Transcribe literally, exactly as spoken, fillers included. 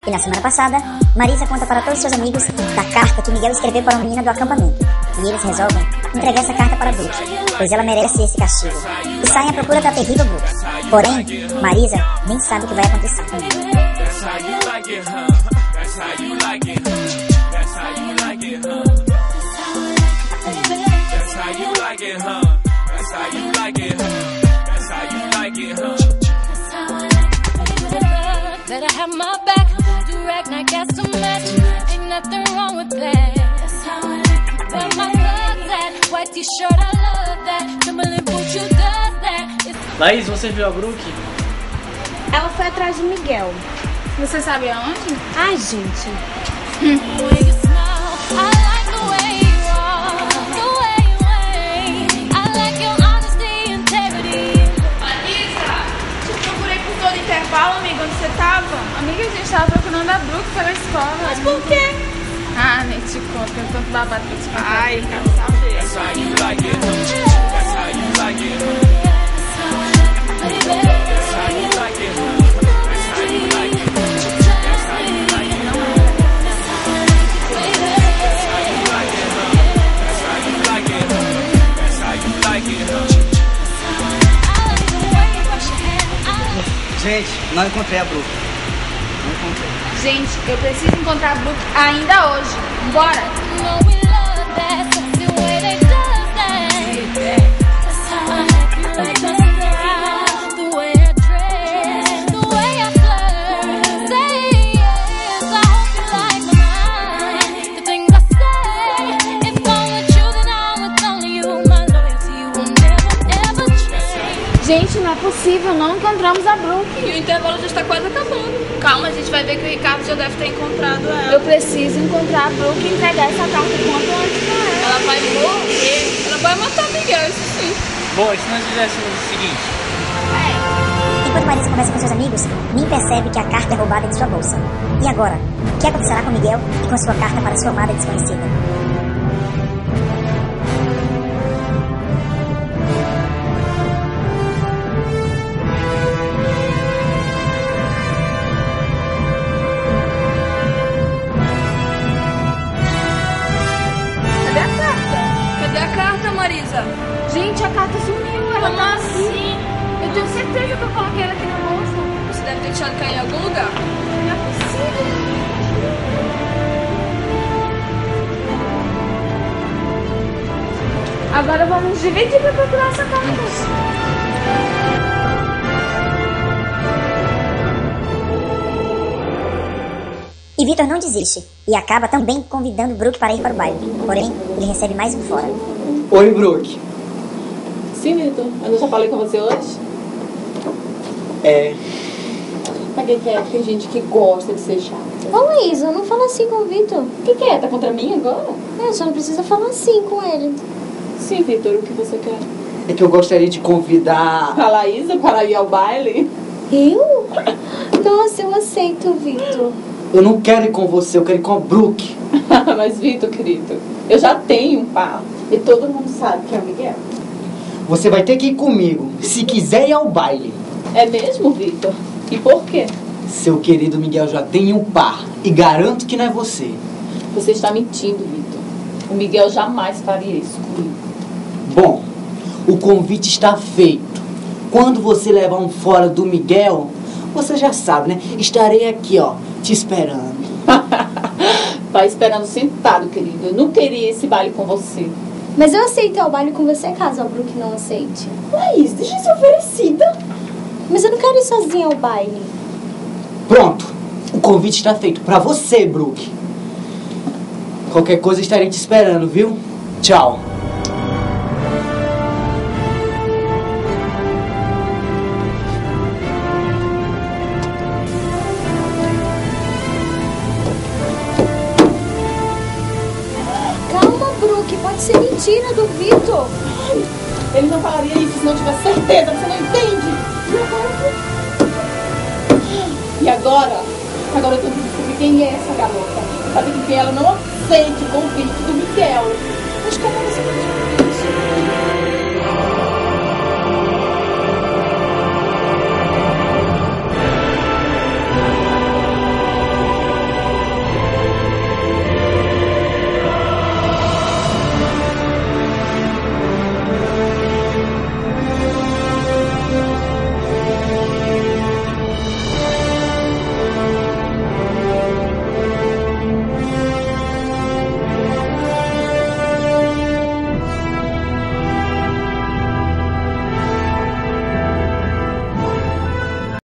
E na semana passada, Marisa conta para todos seus amigos da carta que Miguel escreveu para uma menina do acampamento. E eles resolvem entregar essa carta para Brooke, pois ela merece esse castigo. E saem à procura da terrível Brooke. Porém, Marisa nem sabe o que vai acontecer. Better have my back, direct, I got some match. Ain't nothing wrong with that. Where my plug's at, white t-shirt, I love that. Timberland boot, you does that. Laís, você viu a Brooke? Ela foi atrás de Miguel. Você sabe aonde? Ai, gente. Amiga, onde você tava? Amiga, a gente tava procurando a Brooke pela escola. Mas por quê? Ah, nem te conto, tem tanto babado pra te contar. Ai, quero saber. Gente, não encontrei a Brooke. Não encontrei. Gente, eu preciso encontrar a Brooke ainda hoje. Bora! Gente, não é possível, não encontramos a Brooke. E o intervalo já está quase acabando. Calma, a gente vai ver que o Ricardo já deve ter encontrado ela. Eu preciso encontrar a Brooke e entregar essa carta o quanto antes pra ela. Ela vai morrer. Ela vai matar Miguel, isso sim. Bom, e se nós fizéssemos o seguinte? Enquanto Marisa conversa com seus amigos, Nin percebe que a carta é roubada de sua bolsa. E agora? O que acontecerá com Miguel e com sua carta para sua amada desconhecida? Marisa? Gente, a carta sumiu, ela Como tá assim? Eu tenho certeza que eu coloquei ela aqui na bolsa. Você deve ter deixado cair em algum lugar. Não é possível. Agora vamos dividir pra procurar essa carta. E Vitor não desiste, e acaba também convidando Brooke para ir para o baile. Porém, ele recebe mais um fora. Oi, Brooke. Sim, Vitor. Mas eu já falei com você hoje? É... Pra que que é? Tem gente que gosta de ser chata. Ô, Laísa, não fala assim com o Vitor. O que que é? Tá contra mim agora? É, só não precisa falar assim com ele. Sim, Vitor. O que você quer? É que eu gostaria de convidar... A Laísa para ir ao baile? Eu? Nossa, eu aceito, Vitor. Eu não quero ir com você, eu quero ir com a Brooke. Mas, Vitor, querido, eu já tenho um par. E todo mundo sabe que é o Miguel. Você vai ter que ir comigo, se quiser ir ao baile. É mesmo, Vitor? E por quê? Seu querido Miguel já tem um par. E garanto que não é você. Você está mentindo, Vitor. O Miguel jamais faria isso comigo. Bom, o convite está feito. Quando você levar um fora do Miguel, você já sabe, né? Estarei aqui, ó, te esperando. Vai esperando sentado, querido. Eu não queria esse baile com você. Mas eu aceito o baile com você caso a Brooke não aceite. Laís, deixa de ser oferecida. Mas eu não quero ir sozinha ao baile. Pronto, o convite está feito pra você, Brooke. Qualquer coisa estarei te esperando, viu? Tchau. Pode ser mentira do Vitor. Ele não falaria isso se não tivesse certeza. Você não entende? E agora? Agora eu tô descobrindo quem é essa garota. Sabe que ela não aceite o convite do Miguel. Mas como você pode...